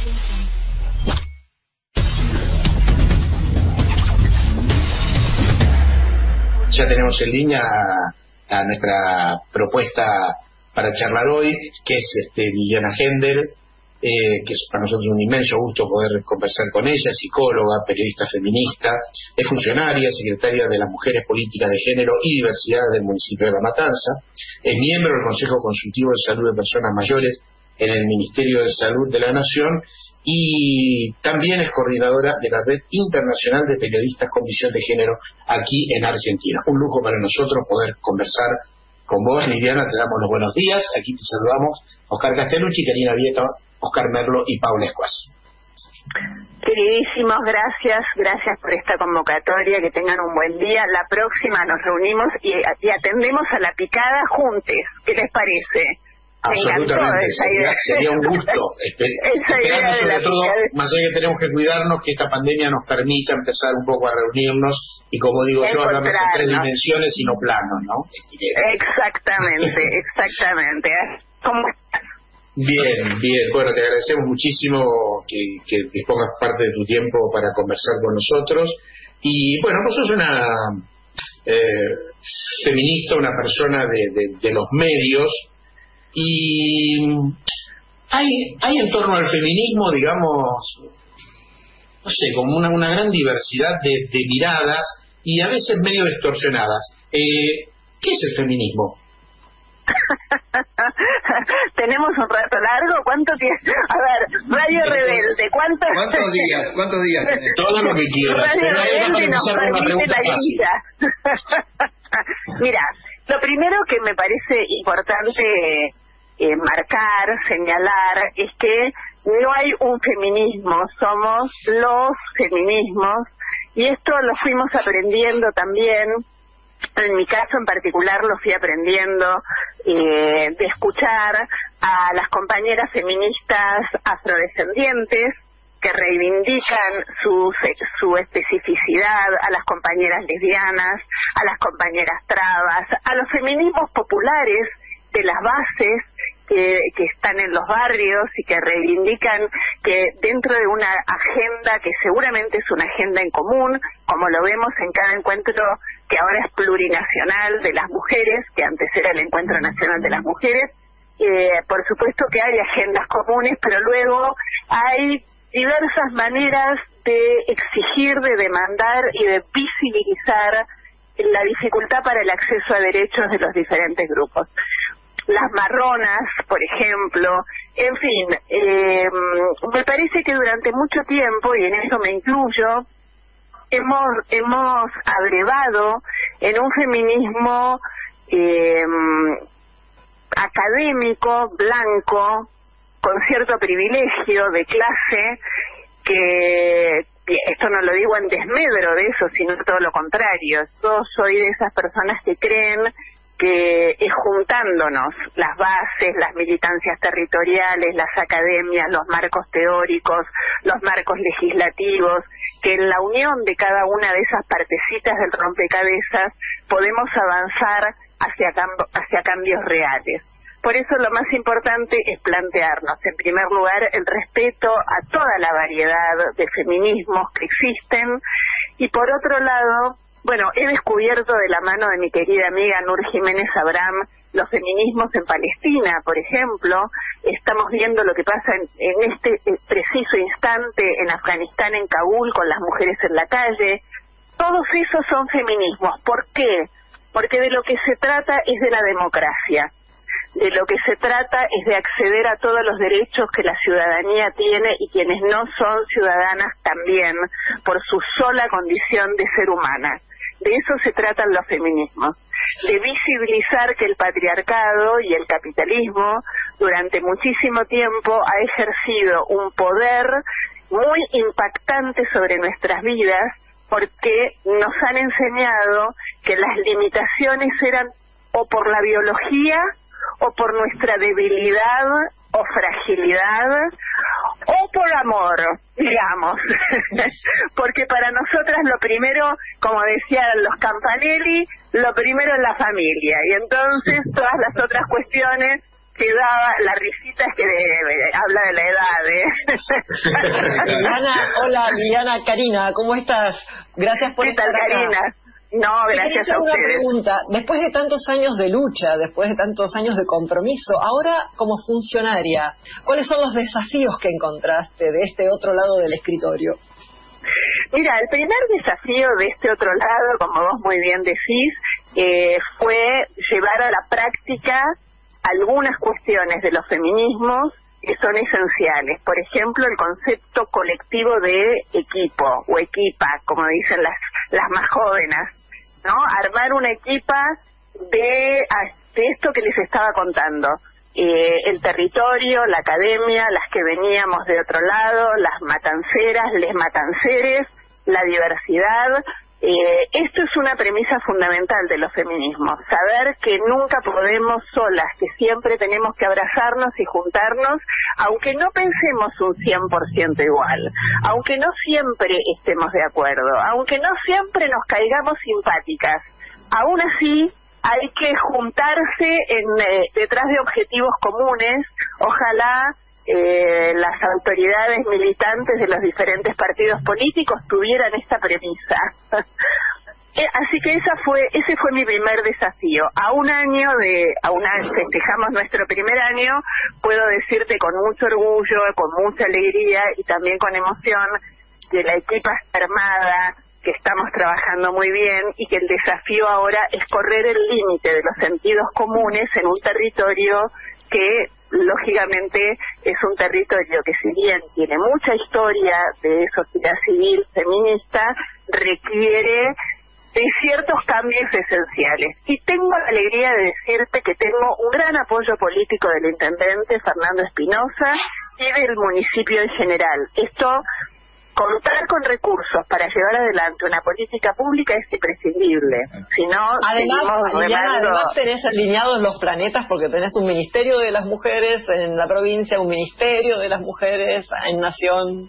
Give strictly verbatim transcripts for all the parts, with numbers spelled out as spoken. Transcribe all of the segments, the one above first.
Ya tenemos en línea a, a nuestra propuesta para charlar hoy, que es este, Liliana Hendel, eh, que es para nosotros un inmenso gusto poder conversar con ella, psicóloga, periodista feminista, es funcionaria, secretaria de las Mujeres Políticas de Género y Diversidad del municipio de La Matanza, es miembro del Consejo Consultivo de Salud de Personas Mayores en el Ministerio de Salud de la Nación y también es coordinadora de la Red Internacional de Periodistas con Visión de Género aquí en Argentina. Un lujo para nosotros poder conversar con vos, Liliana. Te damos los buenos días. Aquí te saludamos Oscar Castellucci, Karina Vieta, Oscar Merlo y Paula Escuas. Queridísimos, gracias, gracias por esta convocatoria, que tengan un buen día. La próxima nos reunimos y, y atendemos a la picada juntos. ¿Qué les parece? Absolutamente, sería, sería un gusto. Esper, esperamos sobre todo, más allá que tenemos que cuidarnos, que esta pandemia nos permita empezar un poco a reunirnos y, como digo yo, hablar de tres dimensiones y no planos, ¿no? Exactamente, exactamente. ¿Cómo estás? Bien, bien. Bueno, te agradecemos muchísimo que, que dispongas parte de tu tiempo para conversar con nosotros. Y bueno, vos sos una eh, feminista, una persona de, de, de los medios. Y hay, hay en torno al feminismo, digamos, no sé, como una, una gran diversidad de, de miradas y a veces medio distorsionadas. Eh, ¿Qué es el feminismo? Tenemos un rato largo. ¿Cuánto tiempo? A ver, Radio Rebelde, ¿cuántos? ¿Cuántos días? ¿Cuántos días? Todo lo que quieras. Radio Rebelde nos permite la lista. Mira, lo primero que me parece importante eh, marcar, señalar, es que no hay un feminismo, somos los feminismos, y esto lo fuimos aprendiendo también. En mi caso en particular lo fui aprendiendo eh, de escuchar a las compañeras feministas afrodescendientes que reivindican su, su especificidad, a las compañeras lesbianas, a las compañeras trabas, a los feminismos populares de las bases que, que están en los barrios y que reivindican que dentro de una agenda que seguramente es una agenda en común, como lo vemos en cada encuentro que ahora es plurinacional de las mujeres, que antes era el Encuentro Nacional de las Mujeres, eh, por supuesto que hay agendas comunes, pero luego hay diversas maneras de exigir, de demandar y de visibilizar la dificultad para el acceso a derechos de los diferentes grupos. Las marronas, por ejemplo, en fin, eh, me parece que durante mucho tiempo, y en eso me incluyo, hemos hemos abrevado en un feminismo eh, académico, blanco, con cierto privilegio de clase, que esto no lo digo en desmedro de eso, sino todo lo contrario. Yo soy de esas personas que creen que es juntándonos las bases, las militancias territoriales, las academias, los marcos teóricos, los marcos legislativos, que en la unión de cada una de esas partecitas del rompecabezas podemos avanzar hacia, cam- hacia cambios reales. Por eso lo más importante es plantearnos, en primer lugar, el respeto a toda la variedad de feminismos que existen, y por otro lado, bueno, he descubierto de la mano de mi querida amiga Nur Jiménez Abraham los feminismos en Palestina, por ejemplo. Estamos viendo lo que pasa en, en este preciso instante en Afganistán, en Kabul, con las mujeres en la calle. Todos esos son feminismos. ¿Por qué? Porque de lo que se trata es de la democracia. De lo que se trata es de acceder a todos los derechos que la ciudadanía tiene y quienes no son ciudadanas también, por su sola condición de ser humana. De eso se tratan los feminismos, de visibilizar que el patriarcado y el capitalismo durante muchísimo tiempo ha ejercido un poder muy impactante sobre nuestras vidas, porque nos han enseñado que las limitaciones eran o por la biología o por nuestra debilidad o fragilidad o por amor, digamos. Porque para nosotras lo primero, como decían los Campanelli, lo primero es la familia, y entonces todas las otras cuestiones quedaba, la risita es que de, de, habla de la edad, ¿eh? Liliana, hola, Liliana, Karina, ¿cómo estás? Gracias por ¿Qué estar tal, acá. Karina? No, gracias a una ustedes. Pregunta. Después de tantos años de lucha, después de tantos años de compromiso, ahora como funcionaria, ¿cuáles son los desafíos que encontraste de este otro lado del escritorio? Mira, el primer desafío de este otro lado, como vos muy bien decís, eh, fue llevar a la práctica algunas cuestiones de los feminismos que son esenciales. Por ejemplo, el concepto colectivo de equipo o equipa, como dicen las, las más jóvenes, ¿no? Armar una equipa de, de esto que les estaba contando. Eh, el territorio, la academia, las que veníamos de otro lado, las matanceras, les matanceres, la diversidad. Eh, esto es una premisa fundamental de los feminismos, saber que nunca podemos solas, que siempre tenemos que abrazarnos y juntarnos, aunque no pensemos un cien por ciento igual, aunque no siempre estemos de acuerdo, aunque no siempre nos caigamos simpáticas, aún así hay que juntarse en, eh, detrás de objetivos comunes. Ojalá Eh, las autoridades militantes de los diferentes partidos políticos tuvieran esta premisa. eh, así que esa fue, ese fue mi primer desafío. A un año de, a un año, festejamos nuestro primer año, puedo decirte con mucho orgullo, con mucha alegría y también con emoción que la equipa está armada, que estamos trabajando muy bien y que el desafío ahora es correr el límite de los sentidos comunes en un territorio que lógicamente es un territorio que, si bien tiene mucha historia de sociedad civil feminista, requiere de ciertos cambios esenciales. Y tengo la alegría de decirte que tengo un gran apoyo político del intendente Fernando Espinosa y del municipio en general. Esto, contar con recursos para llevar adelante una política pública es imprescindible. Si no, además, Liliana, además tenés alineados los planetas porque tenés un ministerio de las mujeres en la provincia, un ministerio de las mujeres en Nación.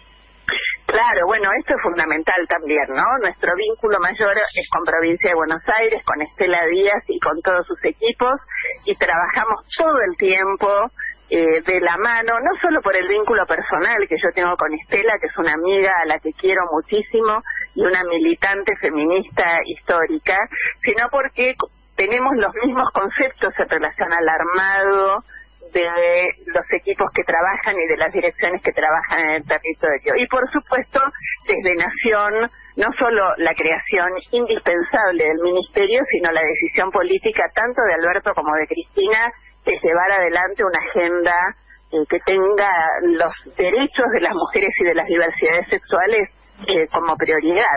Claro, bueno, esto es fundamental también, ¿no? Nuestro vínculo mayor es con Provincia de Buenos Aires, con Estela Díaz y con todos sus equipos, y trabajamos todo el tiempo Eh, de la mano, no solo por el vínculo personal que yo tengo con Estela, que es una amiga a la que quiero muchísimo y una militante feminista histórica, sino porque tenemos los mismos conceptos en relación al armado de los equipos que trabajan y de las direcciones que trabajan en el territorio. Y por supuesto, desde Nación, no solo la creación indispensable del ministerio, sino la decisión política tanto de Alberto como de Cristina, de llevar adelante una agenda eh, que tenga los derechos de las mujeres y de las diversidades sexuales eh, como prioridad.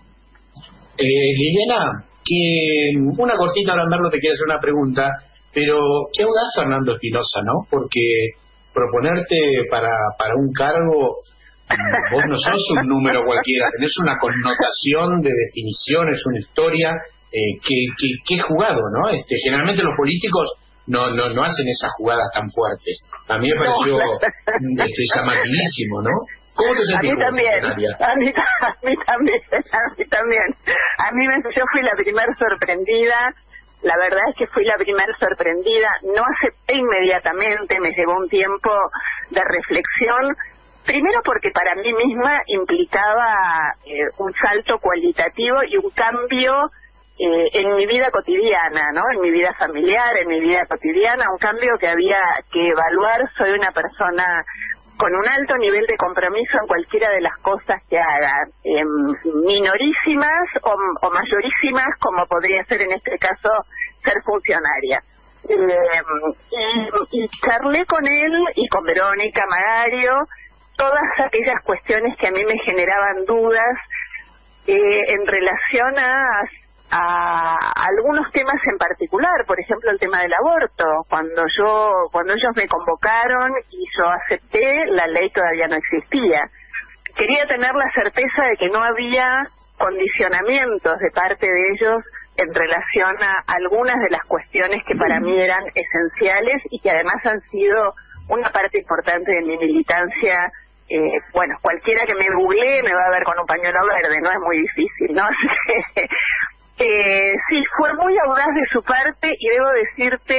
Eh, Liliana, que una cortita, ahora Merlo te quiere hacer una pregunta, pero qué audaz Fernando Espinosa, ¿no? Porque proponerte para, para un cargo, vos no sos un número cualquiera, tenés una connotación de definiciones, una historia eh, que, que, que es jugado, ¿no? Este, generalmente los políticos no no no hacen esas jugadas tan fuertes. A mí me pareció no. este, llamativísimo, ¿no? ¿Cómo te sentís? A mí también, a mí, a mí también, a mí también. A mí me, yo fui la primera sorprendida, la verdad es que fui la primera sorprendida, no acepté inmediatamente, me llevó un tiempo de reflexión, primero porque para mí misma implicaba eh, un salto cualitativo y un cambio Eh, en mi vida cotidiana, ¿no? En mi vida familiar, en mi vida cotidiana, un cambio que había que evaluar. Soy una persona con un alto nivel de compromiso en cualquiera de las cosas que haga, eh, minorísimas o, o mayorísimas, como podría ser en este caso ser funcionaria. Eh, y, y charlé con él y con Verónica Magario todas aquellas cuestiones que a mí me generaban dudas eh, en relación a a algunos temas en particular, por ejemplo el tema del aborto. Cuando yo cuando ellos me convocaron y yo acepté, la ley todavía no existía. Quería tener la certeza de que no había condicionamientos de parte de ellos en relación a algunas de las cuestiones que para mí eran esenciales y que además han sido una parte importante de mi militancia. Eh, bueno, cualquiera que me googlee me va a ver con un pañuelo verde, no es muy difícil, ¿no? Eh, sí, fue muy audaz de su parte y debo decirte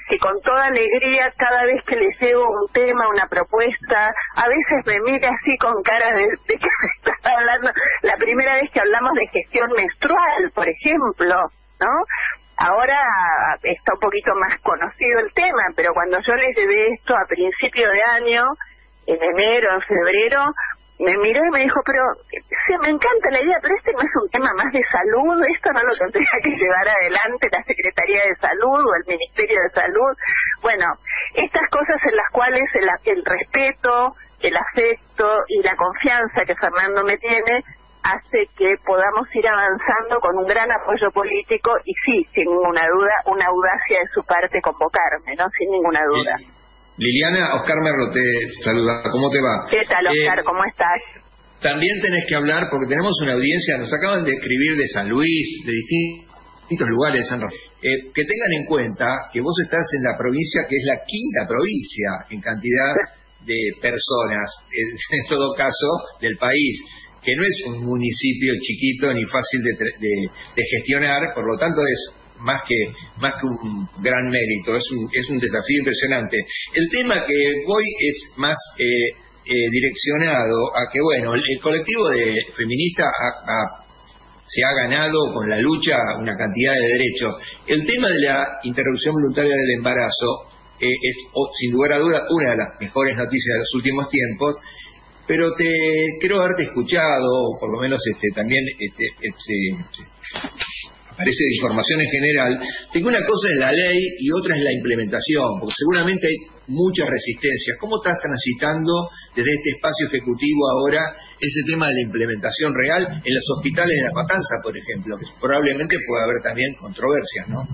que con toda alegría cada vez que les llevo un tema, una propuesta, a veces me mira así con cara de, de que me está hablando, la primera vez que hablamos de gestión menstrual, por ejemplo, ¿no? Ahora está un poquito más conocido el tema, pero cuando yo les llevé esto a principio de año, en enero, en febrero, me miró y me dijo, pero sí, me encanta la idea, pero este no es un tema más de salud, esto no lo tendría que llevar adelante la Secretaría de Salud o el Ministerio de Salud. Bueno, estas cosas en las cuales el, el respeto, el afecto y la confianza que Fernando me tiene hace que podamos ir avanzando con un gran apoyo político y sí, sin ninguna duda, una audacia de su parte convocarme, ¿no? Sin ninguna duda. Sí. Liliana, Oscar Merlo te saluda, ¿cómo te va? ¿Qué tal, Oscar? Eh, ¿Cómo estás? También tenés que hablar, porque tenemos una audiencia, nos acaban de escribir de San Luis, de distintos lugares de San Roque, eh, que tengan en cuenta que vos estás en la provincia que es la quinta provincia en cantidad de personas, en todo caso, del país, que no es un municipio chiquito ni fácil de, de, de gestionar, por lo tanto es más que más que un gran mérito, es un, es un desafío impresionante. El tema que voy es más eh, eh, direccionado a que, bueno, el, el colectivo de feminista ha, ha, se ha ganado con la lucha una cantidad de derechos. El tema de la interrupción voluntaria del embarazo eh, es, oh, sin lugar a dudas, una de las mejores noticias de los últimos tiempos, pero te creo haberte escuchado, o por lo menos este también este, este, este aparece de información en general, de que una cosa es la ley y otra es la implementación, porque seguramente hay muchas resistencias. ¿Cómo estás transitando desde este espacio ejecutivo ahora ese tema de la implementación real en los hospitales de La Matanza, por ejemplo, que probablemente pueda haber también controversias, ¿no?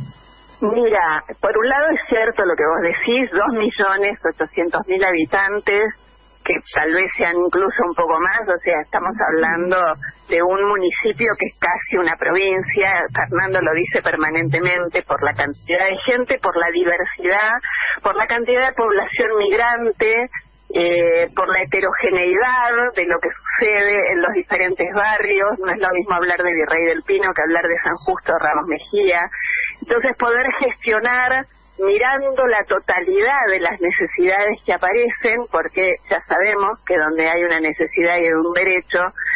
Mira, por un lado es cierto lo que vos decís, dos millones ochocientos mil habitantes, que tal vez sean incluso un poco más, o sea, estamos hablando de un municipio que es casi una provincia. Fernando lo dice permanentemente, por la cantidad de gente, por la diversidad, por la cantidad de población migrante, eh, por la heterogeneidad de lo que sucede en los diferentes barrios. No es lo mismo hablar de Virrey del Pino que hablar de San Justo o Ramos Mejía. Entonces, poder gestionar mirando la totalidad de las necesidades que aparecen, porque ya sabemos que donde hay una necesidad y un derecho,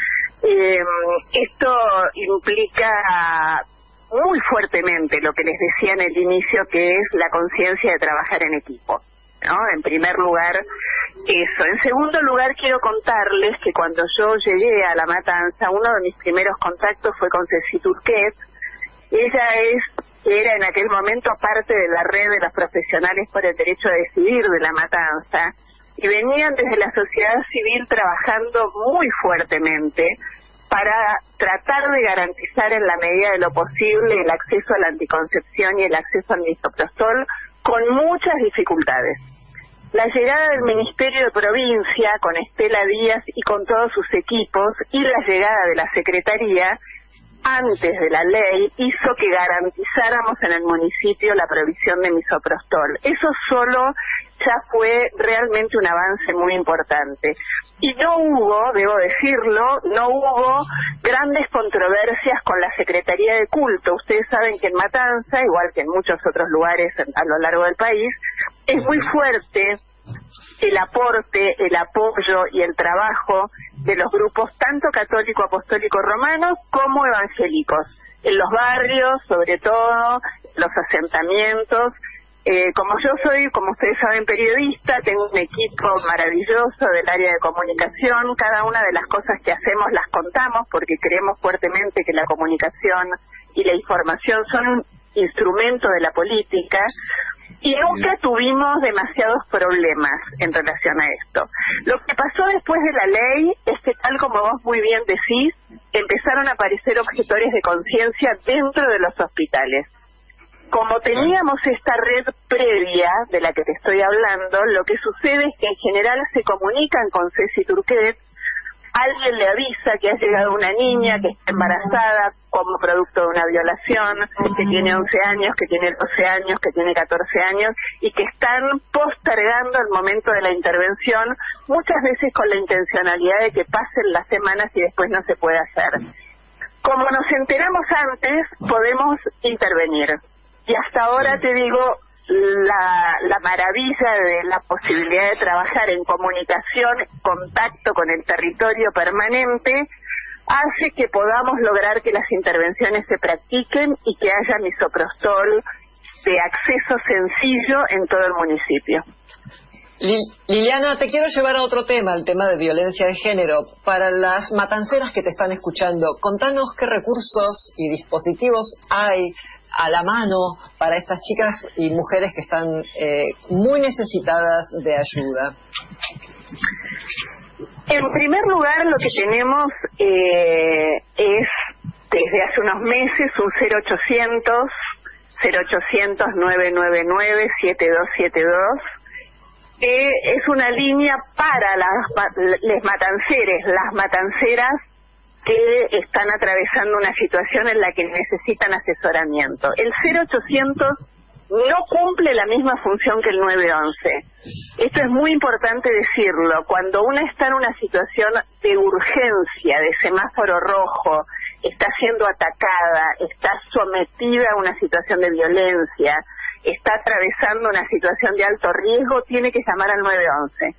eh, esto implica muy fuertemente lo que les decía en el inicio, que es la conciencia de trabajar en equipo, ¿no? En primer lugar, eso. En segundo lugar, quiero contarles que cuando yo llegué a La Matanza, uno de mis primeros contactos fue con Ceci Turquet. Ella es era en aquel momento parte de la red de los profesionales por el derecho a decidir de La Matanza, y venían desde la sociedad civil trabajando muy fuertemente para tratar de garantizar en la medida de lo posible el acceso a la anticoncepción y el acceso al misoprostol, con muchas dificultades. La llegada del Ministerio de Provincia con Estela Díaz y con todos sus equipos, y la llegada de la Secretaría antes de la ley, hizo que garantizáramos en el municipio la provisión de misoprostol. Eso solo ya fue realmente un avance muy importante. Y no hubo, debo decirlo, no hubo grandes controversias con la Secretaría de Culto. Ustedes saben que en Matanza, igual que en muchos otros lugares a lo largo del país, es muy fuerte el aporte, el apoyo y el trabajo de los grupos tanto católico-apostólico romanos como evangélicos, en los barrios, sobre todo, los asentamientos. Eh, como yo soy, como ustedes saben, periodista, tengo un equipo maravilloso del área de comunicación. Cada una de las cosas que hacemos las contamos porque creemos fuertemente que la comunicación y la información son un instrumento de la política. Y nunca tuvimos demasiados problemas en relación a esto. Lo que pasó después de la ley es que, tal como vos muy bien decís, empezaron a aparecer objetores de conciencia dentro de los hospitales. Como teníamos esta red previa de la que te estoy hablando, lo que sucede es que en general se comunican con Ceci Turquet, alguien le avisa que ha llegado una niña que está embarazada como producto de una violación, que tiene once años, que tiene doce años, que tiene catorce años, y que están postergando el momento de la intervención, muchas veces con la intencionalidad de que pasen las semanas y después no se puede hacer. Como nos enteramos antes, podemos intervenir. Y hasta ahora te digo, la, la maravilla de la posibilidad de trabajar en comunicación, contacto con el territorio permanente, hace que podamos lograr que las intervenciones se practiquen y que haya misoprostol de acceso sencillo en todo el municipio. Liliana, te quiero llevar a otro tema, el tema de violencia de género. Para las matanceras que te están escuchando, contanos qué recursos y dispositivos hay a la mano para estas chicas y mujeres que están eh, muy necesitadas de ayuda. En primer lugar, lo que tenemos eh, es, desde hace unos meses, un cero ochocientos, cero ochocientos, nueve nueve nueve, siete dos siete dos, que es una línea para las les matanceres, las matanceras que están atravesando una situación en la que necesitan asesoramiento. El cero ochocientos no cumple la misma función que el nueve once. Esto es muy importante decirlo. Cuando una está en una situación de urgencia, de semáforo rojo, está siendo atacada, está sometida a una situación de violencia, está atravesando una situación de alto riesgo, tiene que llamar al nueve once.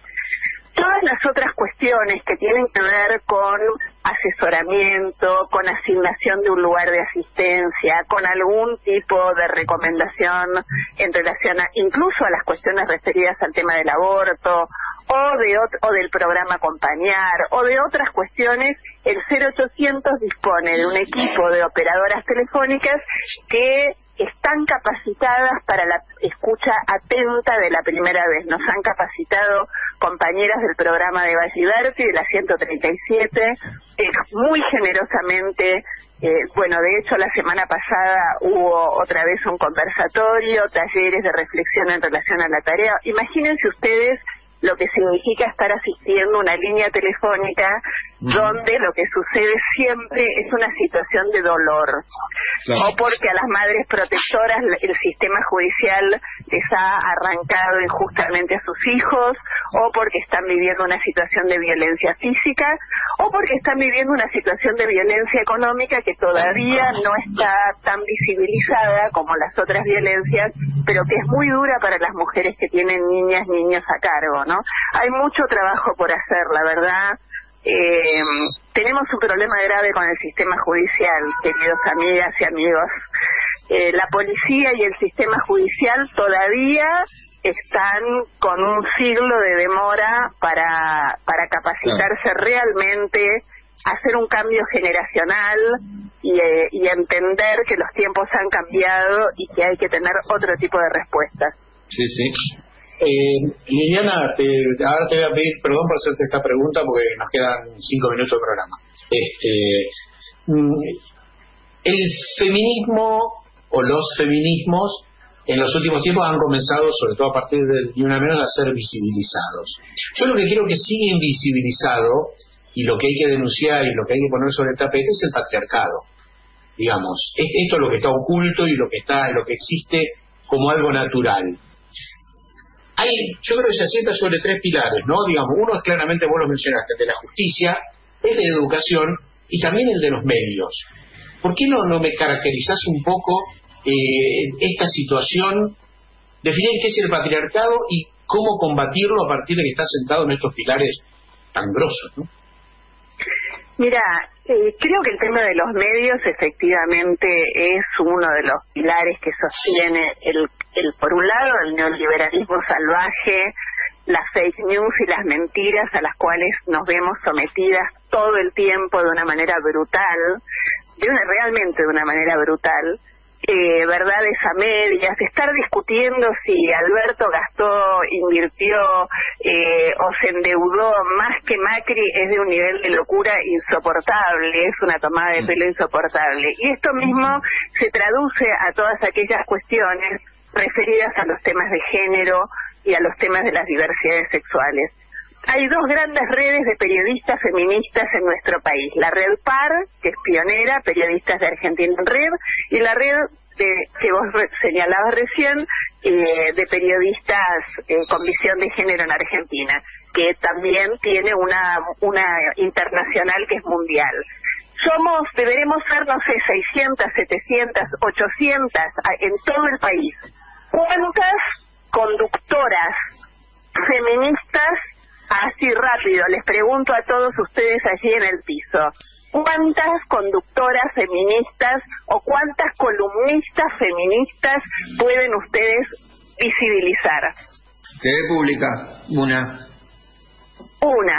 Todas las otras cuestiones que tienen que ver con asesoramiento, con asignación de un lugar de asistencia, con algún tipo de recomendación en relación a, incluso a las cuestiones referidas al tema del aborto, o de o del programa Acompañar, o de otras cuestiones, el cero ochocientos dispone de un equipo de operadoras telefónicas que están capacitadas para la escucha atenta de la primera vez. Nos han capacitado compañeras del programa de Valliberti, de la ciento treinta y siete, eh, muy generosamente. Eh, bueno, de hecho, la semana pasada hubo otra vez un conversatorio, talleres de reflexión en relación a la tarea. Imagínense ustedes lo que significa estar asistiendo a una línea telefónica donde lo que sucede siempre es una situación de dolor. Claro. O porque a las madres protectoras el sistema judicial les ha arrancado injustamente a sus hijos, o porque están viviendo una situación de violencia física, o porque están viviendo una situación de violencia económica que todavía no está tan visibilizada como las otras violencias, pero que es muy dura para las mujeres que tienen niñas, niños a cargo, ¿no? Hay mucho trabajo por hacer, la verdad. Eh, tenemos un problema grave con el sistema judicial, queridos amigas y amigos. Eh, la policía y el sistema judicial todavía están con un siglo de demora para, para capacitarse realmente, hacer un cambio generacional y, eh, y entender que los tiempos han cambiado y que hay que tener otro tipo de respuestas. Sí, sí. Eh, Liliana, te, ahora te voy a pedir perdón por hacerte esta pregunta porque nos quedan cinco minutos de programa. Este, el feminismo o los feminismos en los últimos tiempos han comenzado, sobre todo a partir del Ni Una Menos, a ser visibilizados. Yo lo que quiero que siga invisibilizado y lo que hay que denunciar y lo que hay que poner sobre el tapete es el patriarcado. Digamos, esto es lo que está oculto y lo que está, lo que existe como algo natural. Hay, yo creo que se asienta sobre tres pilares, ¿no? Digamos, uno es claramente, vos lo mencionaste, el de la justicia, el de la educación y también el de los medios. ¿Por qué no, no me caracterizás un poco eh, esta situación, definir qué es el patriarcado y cómo combatirlo a partir de que está sentado en estos pilares tan grosos, ¿no? Mira, eh, creo que el tema de los medios efectivamente es uno de los pilares que sostiene el, el por un lado, el neoliberalismo salvaje, las fake news y las mentiras a las cuales nos vemos sometidas todo el tiempo de una manera brutal, de una realmente de una manera brutal. Eh, verdades a medias, estar discutiendo si Alberto gastó, invirtió eh, o se endeudó más que Macri es de un nivel de locura insoportable, es una tomada de pelo insoportable. Y esto mismo se traduce a todas aquellas cuestiones referidas a los temas de género y a los temas de las diversidades sexuales. Hay dos grandes redes de periodistas feministas en nuestro país. La red PAR, que es pionera, Periodistas de Argentina en Red, y la red de, que vos re señalabas recién, eh, de periodistas eh, con visión de género en Argentina, que también tiene una, una internacional que es mundial. Somos, deberemos ser, no sé, seiscientas, setecientas, ochocientas en todo el país. ¿cuántas conductoras feministas, así rápido, les pregunto a todos ustedes allí en el piso, cuántas conductoras feministas o cuántas columnistas feministas pueden ustedes visibilizar? ¿Qué pública? Una. Una.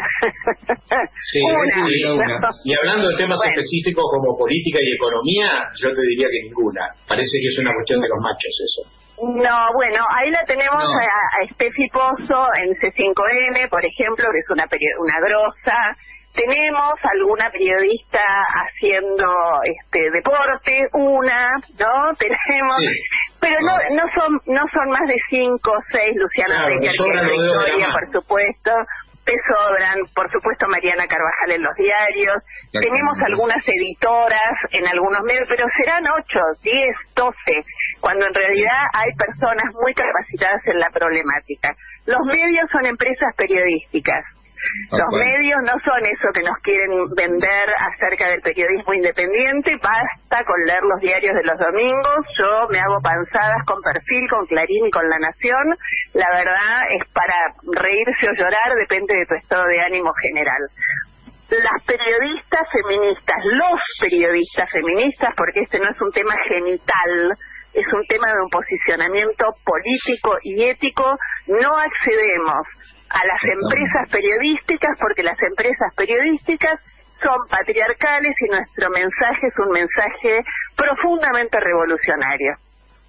Sí, una. una. No. Y hablando de temas Bueno. específicos como política y economía, yo te diría que ninguna. Parece que es una cuestión de los machos eso. No, bueno, ahí la tenemos No. a, a Steffi Pozo en C cinco N, por ejemplo, que es una peri- una grosa. Tenemos alguna periodista haciendo este deporte, una, ¿no? Tenemos, Sí. pero no no son no son más de cinco o seis, Luciana Claro, Becker, te sobran que es los dedos de la Victoria, mano. por supuesto. Te sobran, por supuesto, Mariana Carvajal en los diarios. Tenemos algunas editoras en algunos medios, pero serán ocho, diez, doce, cuando en realidad hay personas muy capacitadas en la problemática. Los medios son empresas periodísticas. Los medios no son eso que nos quieren vender acerca del periodismo independiente. Basta con leer los diarios de los domingos. Yo me hago panzadas con Perfil, con Clarín y con La Nación. La verdad es para reírse o llorar, depende de tu estado de ánimo general. Las periodistas feministas, los periodistas feministas, porque este no es un tema genital, es un tema de un posicionamiento político y ético, no accedemos a las empresas periodísticas porque las empresas periodísticas son patriarcales y nuestro mensaje es un mensaje profundamente revolucionario.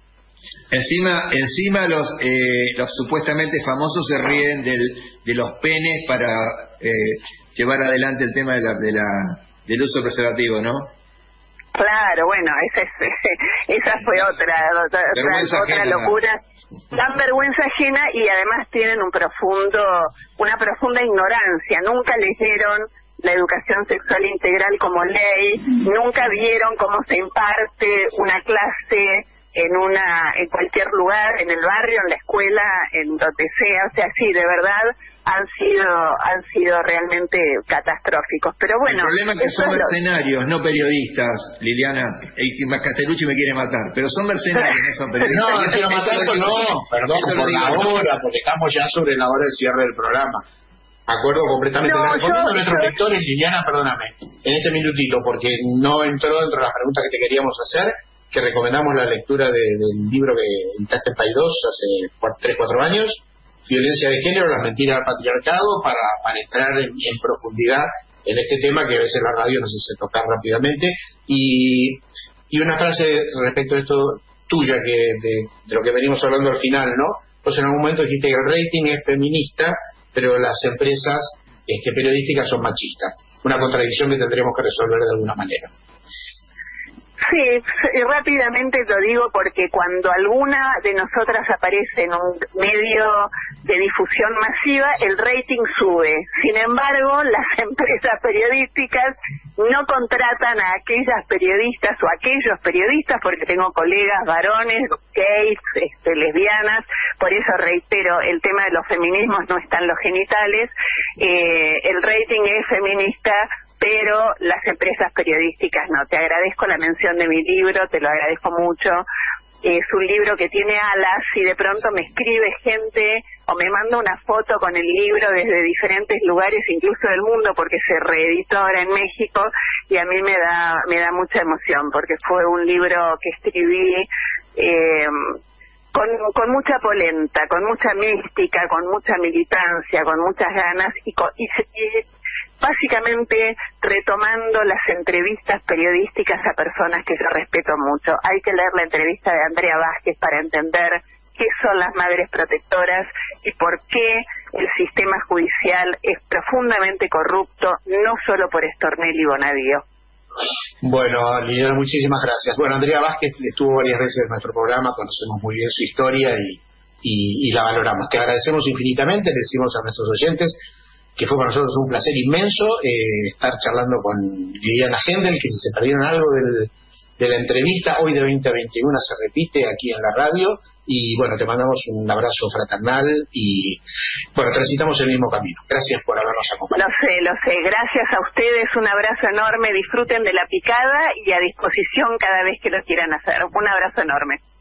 Encima, encima los eh, los supuestamente famosos se ríen del, de los penes para eh, llevar adelante el tema de la, de la del uso preservativo, ¿no? Claro, bueno, esa, es, esa fue otra otra, otra, otra locura, dan vergüenza ajena y además tienen un profundo, una profunda ignorancia. Nunca leyeron la educación sexual integral como ley, nunca vieron cómo se imparte una clase en una en cualquier lugar, en el barrio, en la escuela, en donde sea. O sea, sí, de verdad han sido han sido realmente catastróficos. Pero bueno, el problema es que eso son es lo- mercenarios, no periodistas, Liliana. Y Castellucci me quiere matar, pero son mercenarios, no son periodistas. No, quiero matarlo, no, perdón Esto lo por digo la yo. hora, porque estamos ya sobre la hora del cierre del programa. Acuerdo completamente. No, Le recomiendo yo- a nuestros yo- lectores, Liliana, perdóname, en este minutito, porque no entró dentro de las preguntas que te queríamos hacer, que recomendamos la lectura de- del libro que editaste en Paidós hace tres, cuatro años, Violencia de Género, las mentiras del patriarcado, para, para entrar en, en profundidad en este tema que a veces la radio nos hace tocar rápidamente. Y, y una frase respecto a esto tuya, que de, de lo que venimos hablando al final, ¿no? Pues en algún momento dijiste que el rating es feminista, pero las empresas este, periodísticas son machistas. Una contradicción que tendremos que resolver de alguna manera. Sí, sí, rápidamente lo digo porque cuando alguna de nosotras aparece en un medio de difusión masiva, el rating sube. Sin embargo, las empresas periodísticas no contratan a aquellas periodistas o aquellos periodistas, porque tengo colegas varones, gays, este, lesbianas, por eso reitero, el tema de los feminismos no están los genitales, eh, el rating es feminista, pero las empresas periodísticas no. Te agradezco la mención de mi libro, te lo agradezco mucho. Es un libro que tiene alas y de pronto me escribe gente o me manda una foto con el libro desde diferentes lugares, incluso del mundo, porque se reeditó ahora en México y a mí me da me da mucha emoción porque fue un libro que escribí eh, con, con mucha polenta, con mucha mística, con mucha militancia, con muchas ganas y, con, y, y básicamente retomando las entrevistas periodísticas a personas que yo respeto mucho. Hay que leer la entrevista de Andrea Vázquez para entender qué son las madres protectoras y por qué el sistema judicial es profundamente corrupto, no solo por Estornel y Bonadío. Bueno, Liliana, muchísimas gracias. Bueno, Andrea Vázquez estuvo varias veces en nuestro programa, conocemos muy bien su historia y, y, y la valoramos. Te agradecemos infinitamente, le decimos a nuestros oyentes que fue para nosotros un placer inmenso eh, estar charlando con Liliana Hendel, que si se perdieron algo del, de la entrevista, hoy de veinte a veintiuno se repite aquí en la radio, y bueno, te mandamos un abrazo fraternal y bueno, transitamos el mismo camino. Gracias por habernos acompañado. Lo sé, lo sé. Gracias a ustedes, un abrazo enorme, disfruten de la picada y a disposición cada vez que lo quieran hacer. Un abrazo enorme.